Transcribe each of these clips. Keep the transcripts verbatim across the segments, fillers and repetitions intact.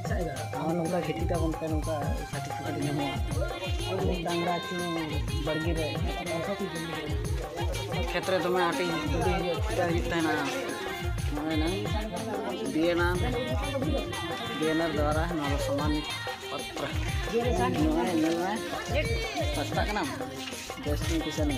नौका खेती का बनता नौका सर्टिफिकेट नहीं हुआ डांगरा चू बड़गी रे क्षेत्र तो मैं आटी बुढ़ी छुटा ना ना डीएनआर डीएनआर द्वारा हमारा सामान्य पत्र सस्ता का नाम देश किसान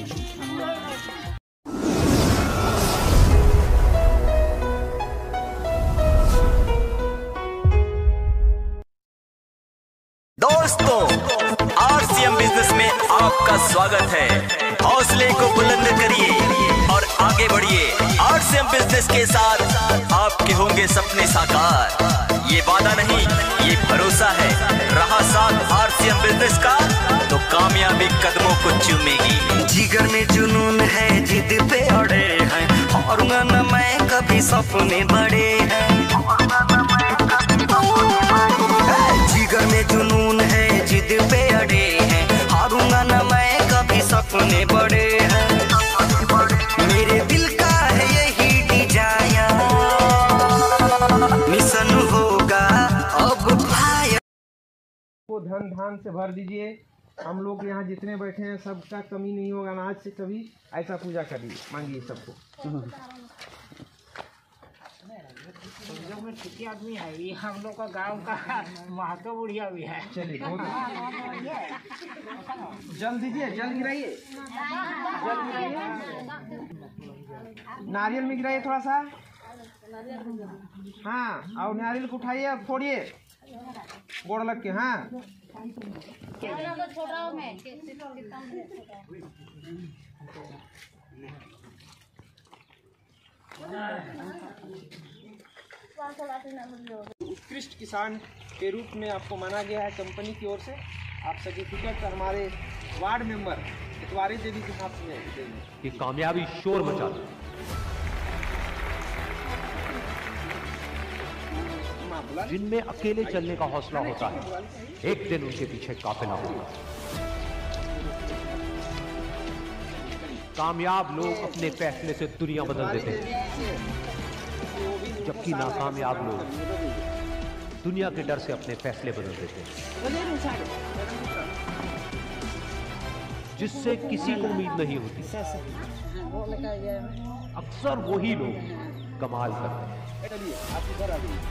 दोस्तों, आरसीएम बिजनेस में आपका स्वागत है। हौसले को बुलंद करिए और आगे बढ़िए। आरसीएम बिजनेस के साथ आपके होंगे सपने साकार। ये वादा नहीं, ये भरोसा है। रहा साथ आरसीएम बिजनेस का तो कामयाबी कदमों को चूमेगी। जिगर में जुनून है, जिद पे अड़े हैं, हारूंगा न मैं कभी सपने बड़े हैं। जिगर में जुनून है, जिद पे अड़े हैं, हारूंगा न मैं कभी सपने बड़े हैं। मेरे दिल का है यही डिजायर, मिशन होगा अब भाई। को धन धान से भर दीजिए। हम लोग यहाँ जितने बैठे हैं सबका कमी नहीं होगा। अनाज से कभी ऐसा पूजा करिए, मांगिए सबको। में ठिकी आदमी है ये, हम लोग का गांव का महतो बुढ़िया भी है। चलिए जल दीजिए, जल गिराइए, जल गिराइए, नारियल में गिराइए थोड़ा सा। हाँ, और नारियल को उठाइए, फोड़िए गोड़ लग के। हाँ उत्कृष्ट किसान के रूप में आपको माना गया है कंपनी की ओर से। आप सर्टिफिकेट हमारे वार्ड मेंबर इतवारी देवी के हाथ में देंगे। ये कामयाबी शोर मचा दे। जिनमें अकेले चलने का हौसला होता है, एक दिन उनके पीछे काफिला होगा। कामयाब लोग अपने फैसले से दुनिया बदल देते हैं, जबकि नाकामयाब लोग दुनिया के डर से अपने फैसले बदल देते हैं। जिससे किसी को उम्मीद नहीं होती, अक्सर वही लोग कमाल करते हैं।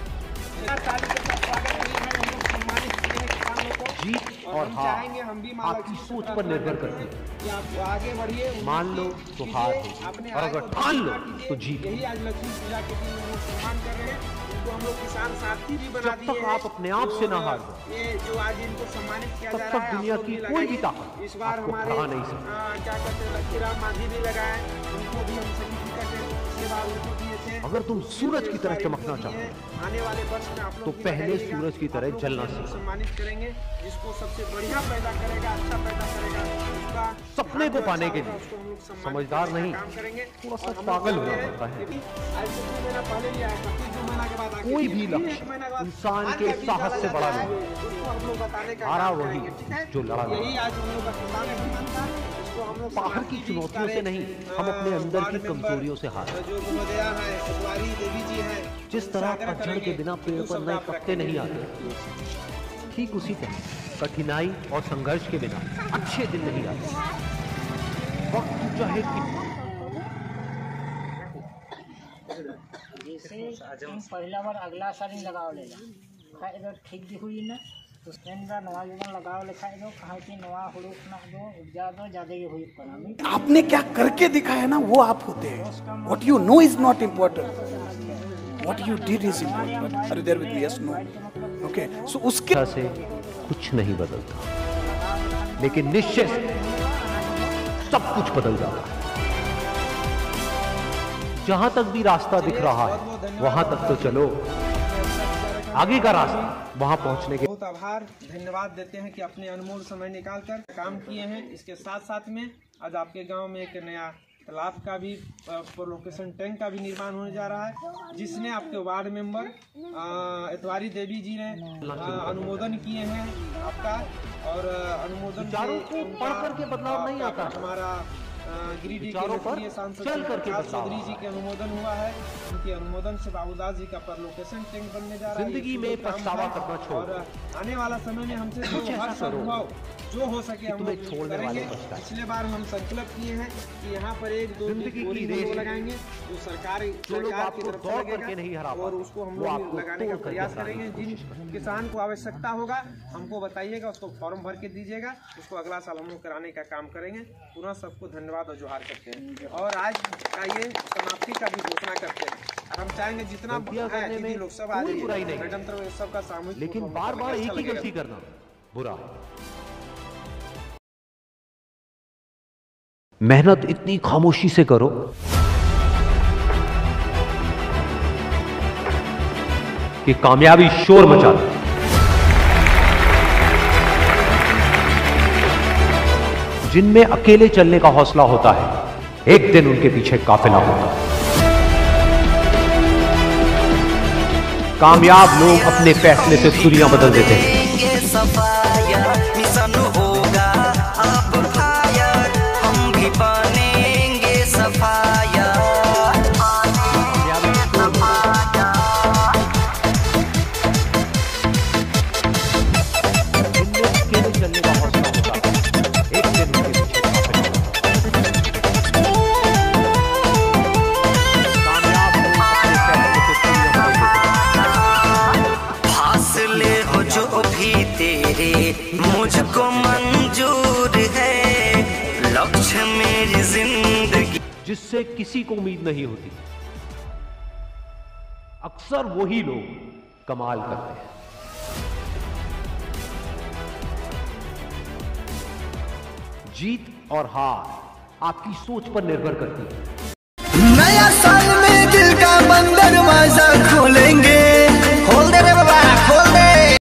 जीत और हार आपकी सोच पर निर्भर करती है। आप आगे बढ़िए, मान लो तो हार होगी, और अगर ठान लो तो जीत। यही आज लक्ष्मी पूजा के दिन हम लोग सम्मान कर रहे हैं। इनको हम लोग किसान साथी भी बना दिए। जब तक आप अपने आप से ना हार दो, ये जो आज इनको सम्मानित किया जा तब रहा तक है, दुनिया की कोई भी ताकत इस बार आपको हमारे हरा नहीं सकती। क्या कहते हैं लक्ष्मी राम मांझी भी लगाए, उनको भी हम सर्टिफिकेट इसके बाद उनको दिए थे। अगर तुम सूरज की तरह चमकना चाहते हो, आने वाले वर्ष में आप लोग तो पहले सूरज की तरह जलना सीखो। सम्मानित करेंगे जिसको सबसे बढ़िया पैदा करेगा, अच्छा पैदा करेगा, उसका सपने को पाने के लिए समझदार नहीं, काम करेंगे। थोड़ा सा पागल होना पड़ता है। कोई भी लक्ष्य इंसान के साहस से बड़ा नहीं, हारा वही जो लड़ा नहीं। बाहर की चुनौतियों से नहीं, हम अपने अंदर की कमजोरियों से हारे। जिस तरह पतझड़ के बिना पेड़ पर नए पत्ते नहीं आते, ठीक उसी तरह कठिनाई और संघर्ष के बिना अच्छे दिन नहीं आते। वक्त चाहे कि जैसे पहला बार अगला साल ही लगाओ लेला खाए ठीक भी हुई ना, तो नवा जगह लगाओ लिखा दो, कहा कि नवा हुड़ूक ना दो, उपजा दो, ज्यादा ही हुई पनामी। आपने क्या करके दिखाया ना, वो आप होते हैं। What you know is not important. What you did is important. Are you there with me? Yes, no. Okay. So उसके से कुछ नहीं बदलता, लेकिन निश्चय से सब कुछ बदल जाता है। जहां तक भी रास्ता दिख रहा है, वहां तक तो चलो। आगे का रास्ता वहां पहुंचने के बहुत आभार धन्यवाद देते हैं कि अपने अनमोल समय निकालकर काम किए हैं। इसके साथ साथ में आज आपके गांव में एक नया तालाब का भी लोकेशन टैंक का भी निर्माण होने जा रहा है, जिसने आपके वार्ड मेंबर इतवारी देवी जी ने अनुमोदन किए हैं आपका। और अनुमोदन को पढ़ करके बदलाव नहीं आता। हमारा गिरिडीह के विचारों पर लोकप्रिय सांसद चल करके प्रकाश बदलाव चौधरी जी के अनुमोदन हुआ है। उनके अनुमोदन से बाबूदास जी का पर लोकेशन टैंक बनने जा रहा है। जिंदगी ये में शुभ काम पछतावा है करना छोड़ और आने वाला समय में हमसे जो कुछ ऐसा हर करो संभव जो हो सके हम तुम्हें लोग छोड़ने वाले करेंगे। पछताए। पिछले बार हम संकल्प किए हैं कि यहाँ पर एक दो जिंदगी की बोरिंग रेस हम लोग में लगाएंगे जो सरकार जो लोग सरकार की आपको तरफ से दौड़ लगेगा करके नहीं हरा और पाते, उसको हम वो लोग आपको लगाने का तोड़ करके प्रयास हराने करेंगे। की जिन कोशिश करेंगे। किसान को आवश्यकता होगा हमको बताइएगा, उसको फॉर्म भर के दीजिएगा, उसको अगला साल हम लोग कराने का काम करेंगे। पुनः सबको धन्यवाद और जोहार करते हैं और आज का ये समाप्ति का भी घोषणा करते हैं। और हम चाहेंगे जितना गलतियां है करने दीदी में लोग सब आ कोई बुराई जाइए, नहीं। गणतंत्र उत्सव का सामूहिक लेकिन फोटो बार बार अच्छा एक ही लगेगा। गलती करना बुरा है। मेहनत इतनी खामोशी से करो कि कामयाबी शोर मचा दे। जिनमें अकेले चलने का हौसला होता है, एक दिन उनके पीछे काफिला होता है। कामयाब लोग अपने फैसले से दुनिया बदल देते हैं। मिशन होगा अब फायर, हम भी बनेंगे सफाया। जिनमें अकेले चलने का हौसला होता है, एक दिन उनके पीछे काफिला होता है। कामयाब लोग अपने फैसले से दुनिया बदल देते हैं। फासले हो जो भी तेरे मुझको मंजूर है, लक्ष्य मेरी जिंदगी। जिससे किसी को उम्मीद नहीं होती, अक्सर वही लोग कमाल करते हैं। जीत और हार आपकी सोच पर निर्भर करती है। नया साल में दिल का बंद दरवाजा खोलेंगे,